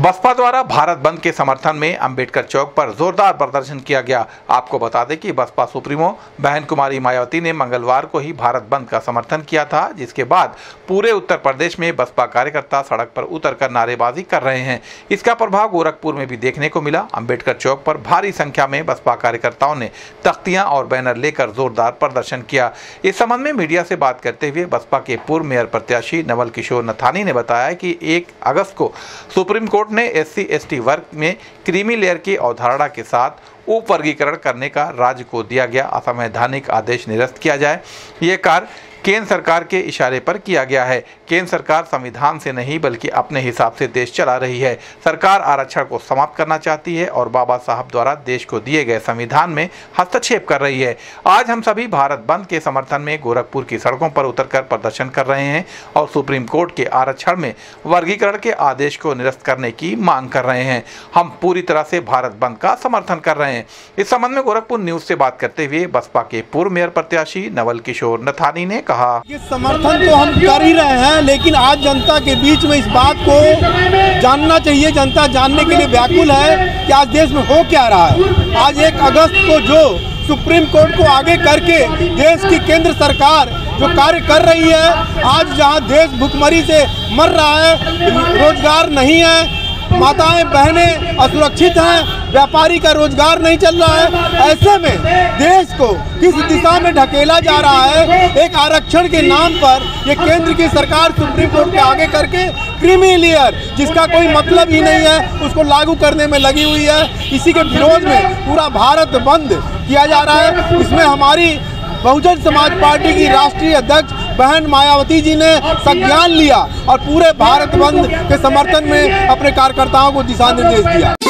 बसपा द्वारा भारत बंद के समर्थन में अंबेडकर चौक पर जोरदार प्रदर्शन किया गया। आपको बता दें कि बसपा सुप्रीमो बहन कुमारी मायावती ने मंगलवार को ही भारत बंद का समर्थन किया था, जिसके बाद पूरे उत्तर प्रदेश में बसपा कार्यकर्ता सड़क पर उतरकर नारेबाजी कर रहे हैं। इसका प्रभाव गोरखपुर में भी देखने को मिला। अंबेडकर चौक पर भारी संख्या में बसपा कार्यकर्ताओं ने तख्तियां और बैनर लेकर जोरदार प्रदर्शन किया। इस संबंध में मीडिया से बात करते हुए बसपा के पूर्व मेयर प्रत्याशी नवल किशोर नथानी ने बताया कि 1 अगस्त को सुप्रीम कोर्ट ने SC/ST वर्ग में क्रीमी लेयर की अवधारणा के साथ उप वर्गीकरण करने का राज्य को दिया गया असंवैधानिक आदेश निरस्त किया जाए। ये कार्य केंद्र सरकार के इशारे पर किया गया है। केंद्र सरकार संविधान से नहीं बल्कि अपने हिसाब से देश चला रही है। सरकार आरक्षण को समाप्त करना चाहती है और बाबा साहब द्वारा देश को दिए गए संविधान में हस्तक्षेप कर रही है। आज हम सभी भारत बंद के समर्थन में गोरखपुर की सड़कों पर उतरकर प्रदर्शन कर रहे हैं और सुप्रीम कोर्ट के आरक्षण में वर्गीकरण के आदेश को निरस्त करने की मांग कर रहे हैं। हम पूरी तरह से भारत बंद का समर्थन कर रहे हैं। इस संबंध में गोरखपुर न्यूज से बात करते हुए बसपा के पूर्व मेयर प्रत्याशी नवल किशोर नथानी ने ये समर्थन तो हम कर ही रहे हैं, लेकिन आज जनता के बीच में इस बात को जानना चाहिए। जनता जानने के लिए व्याकुल है कि आज देश में हो क्या रहा है। आज 1 अगस्त को जो सुप्रीम कोर्ट को आगे करके देश की केंद्र सरकार जो कार्य कर रही है, आज जहां देश भुखमरी से मर रहा है, रोजगार नहीं है, माताएं बहनें असुरक्षित हैं, व्यापारी का रोजगार नहीं चल रहा है, ऐसे में देश को किस दिशा में ढकेला जा रहा है। एक आरक्षण के नाम पर ये केंद्र की सरकार सुप्रीम कोर्ट के आगे करके क्रीमी लेयर, जिसका कोई मतलब ही नहीं है, उसको लागू करने में लगी हुई है। इसी के विरोध में पूरा भारत बंद किया जा रहा है। इसमें हमारी बहुजन समाज पार्टी की राष्ट्रीय अध्यक्ष बहन मायावती जी ने संज्ञान लिया और पूरे भारत बंद के समर्थन में अपने कार्यकर्ताओं को दिशा निर्देश दिया।